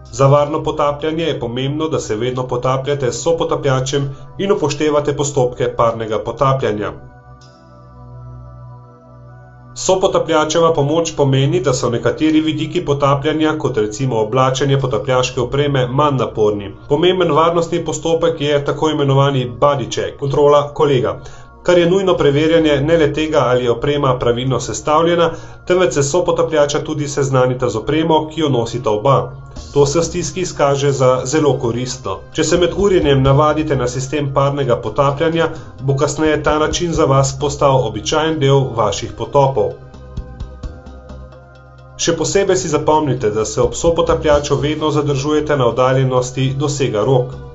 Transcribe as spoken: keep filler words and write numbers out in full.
Za varno potapljanje je pomembno, da se vedno potapljate s sopotapljačem in upoštevate postopke parnega potapljanja. Sopotapljačeva pomoč pomeni, da so nekateri vidiki potapljanja, kot recimo oblačenje potapljaške opreme, manj naporni. Pomemben varnostni postopek je tako imenovani body check, kontrola kolega, kar je nujno preverjanje ne le tega, ali je oprema pravilno sestavljena, temveč se sopotapljača tudi seznanita z opremo, ki jo nosita oba. To se v stiski izkaže za zelo koristno. Če se med urjenjem navadite na sistem parnega potapljanja, bo kasneje ta način za vas postal običajen del vaših potopov. Še posebej si zapomnite, da se ob sopotapljaču vedno zadržujete na oddaljenosti dosega rok.